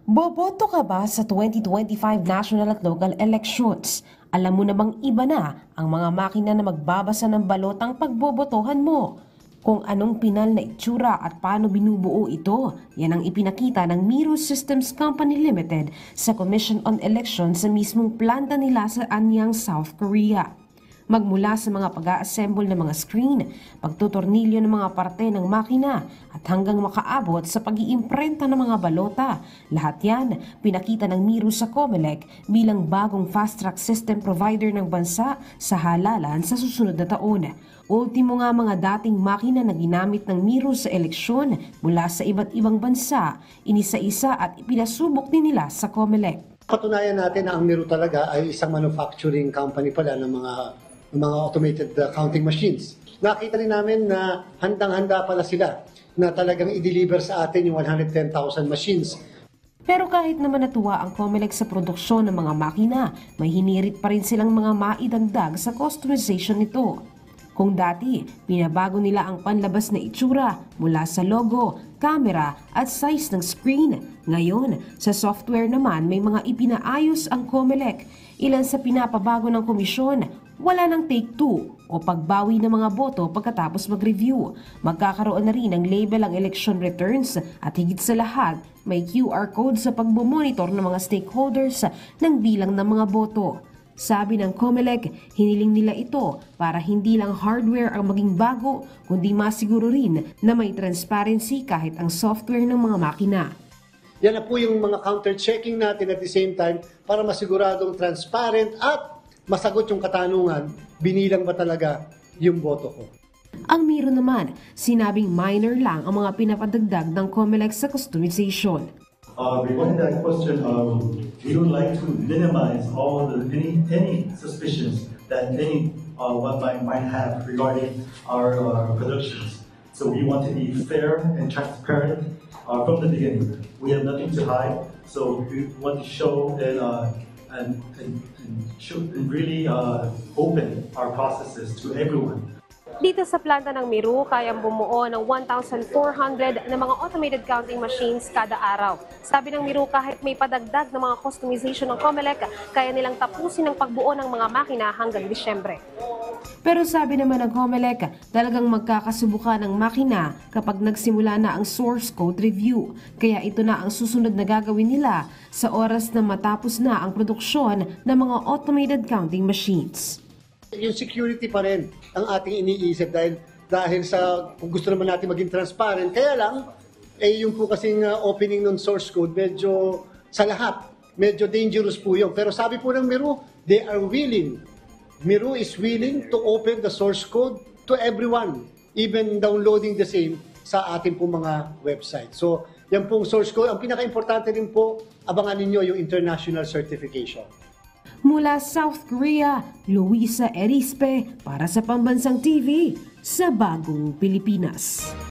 Boboto ka ba sa 2025 national at local elections? Alam mo namang iba na ang mga makina na magbabasa ng balotang pagbobotohan mo. Kung anong pinal na itsura at paano binubuo ito, yan ang ipinakita ng Miro Systems Company Limited sa Commission on Elections sa mismong planta nila sa Anyang, South Korea. Magmula sa mga pag-a-assemble ng mga screen, pagtutornilyo ng mga parte ng makina at hanggang makaabot sa pag-iimprenta ng mga balota. Lahat yan pinakita ng Miro sa COMELEC bilang bagong fast-track system provider ng bansa sa halalan sa susunod na taon. Ultimo nga mga dating makina na ginamit ng Miro sa eleksyon mula sa iba't ibang bansa, inisa-isa at ipinasubok din nila sa COMELEC. Patunayan natin na ang Miro talaga ay isang manufacturing company pala ng mga automated counting machines. Nakita rin namin na handang-handa pala sila na talagang i-deliver sa atin yung 110,000 machines. Pero kahit naman natuwa ang COMELEC sa produksyon ng mga makina, may hinirit pa rin silang mga maidagdag sa customization nito. Kung dati, pinabago nila ang panlabas na itsura mula sa logo, camera at size ng screen. Ngayon, sa software naman may mga ipinaayos ang COMELEC. Ilan sa pinapabago ng komisyon, wala ng take 2 o pagbawi ng mga boto pagkatapos mag-review. Magkakaroon na rin ng label ang election returns at higit sa lahat, may QR code sa pagbumonitor ng mga stakeholders ng bilang ng mga boto. Sabi ng COMELEC, hiniling nila ito para hindi lang hardware ang maging bago, kundi masiguro rin na may transparency kahit ang software ng mga makina. Yan na po yung mga counter-checking natin at the same time para masiguradong transparent at masagot yung katanungan, binilang ba talaga yung boto ko. Ang Miro naman, sinabing minor lang ang mga pinapadagdag ng COMELEC sa customization. Regarding that question, we would like to minimize any suspicions that one might have regarding our productions. So we want to be fair and transparent from the beginning. We have nothing to hide, so we want to show and really open our processes to everyone. Dito sa planta ng Miro, kayang bumuo ng 1,400 na mga automated counting machines kada araw. Sabi ng Miro, kahit may padagdag na mga customization ng COMELEC, kaya nilang tapusin ang pagbuo ng mga makina hanggang Disyembre. Pero sabi naman ng COMELEC, talagang magkakasubukan ng makina kapag nagsimula na ang source code review. Kaya ito na ang susunod na gagawin nila sa oras na matapos na ang produksyon ng mga automated counting machines. Yung security pa rin ang ating iniisip dahil sa kung gusto naman natin maging transparent. Kaya lang, yung po kasing opening ng source code, medyo sa lahat, medyo dangerous po yun. Pero sabi po ng Miro, they are willing. Miro is willing to open the source code to everyone, even downloading the same sa ating po mga website. So, yan pong source code. Ang pinaka-importante rin po, abangan ninyo yung international certification. Mula South Korea, Luisa Erispe para sa Pambansang TV sa Bagong Pilipinas.